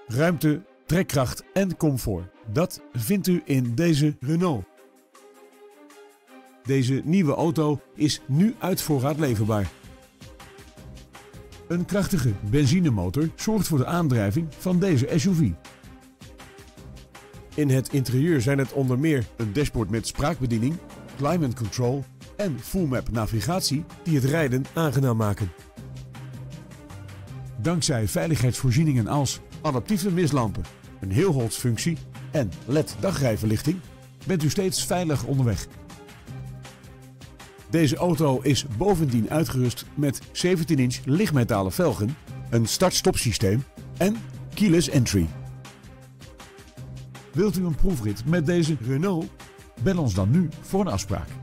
ruimte, trekkracht en comfort. Dat vindt u in deze Renault. Deze nieuwe auto is nu uit voorraad leverbaar. Een krachtige benzinemotor zorgt voor de aandrijving van deze SUV. In het interieur zijn het onder meer een dashboard met spraakbediening, climate control en full map navigatie die het rijden aangenaam maken. Dankzij veiligheidsvoorzieningen als adaptieve mislampen, een heelholtsfunctie en LED dagrijverlichting bent u steeds veilig onderweg. Deze auto is bovendien uitgerust met 17-inch lichtmetalen velgen, een start-stop systeem en keyless entry. Wilt u een proefrit met deze Renault? Bel ons dan nu voor een afspraak.